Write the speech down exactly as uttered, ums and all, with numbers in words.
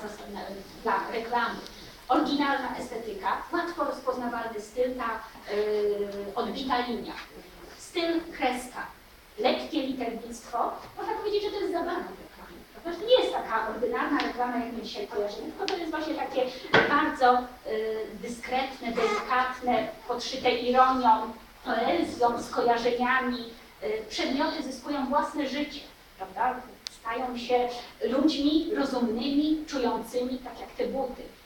zasad dla reklamy. Oryginalna estetyka, łatwo rozpoznawalny styl, ta yy, odbita linia. Styl kreska, lekkie liternictwo. Można powiedzieć, że to jest zabawa reklamy. To nie jest taka ordynarna reklama, jak my dzisiaj kojarzymy, tylko to jest właśnie takie bardzo yy, dyskretne, delikatne, podszyte ironią, poezją, skojarzeniami. Yy, przedmioty zyskują własne życie, prawda? Stają się ludźmi rozumnymi, czującymi, tak jak te buty.